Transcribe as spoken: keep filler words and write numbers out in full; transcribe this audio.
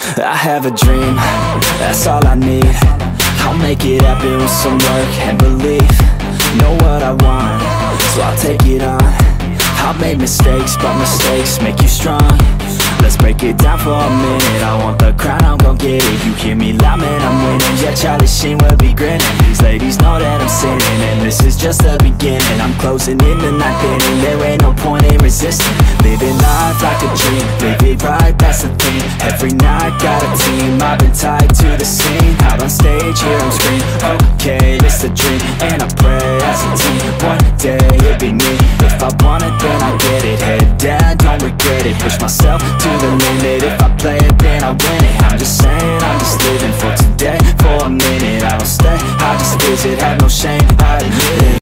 I have a dream, that's all I need. I'll make it happen with some work and belief. Know what I want, so I'll take it on. I've made mistakes, but mistakes make you strong. Let's break it down for a minute. I want the crown, I'm gon' get it. You hear me loud, man, I'm winning. Yeah, Charlie Sheen will be grinning. These ladies know that I'm sinning, and this is just the beginning. I'm closing in the ninth inning. There ain't no point in resisting. Living life like a dream, live it right, that's the thing. Every night, got a team, I've been tied to the scene. Out on stage, here I'm screaming, okay, it's a dream. And I pray as a team, one day it'll be me. If I want it, then I get it. Head down, don't regret it. Push myself to the limit. If I play it, then I win it. I'm just saying, I'm just living for today, for a minute. I don't stay, I just visit, have no shame, I admit it.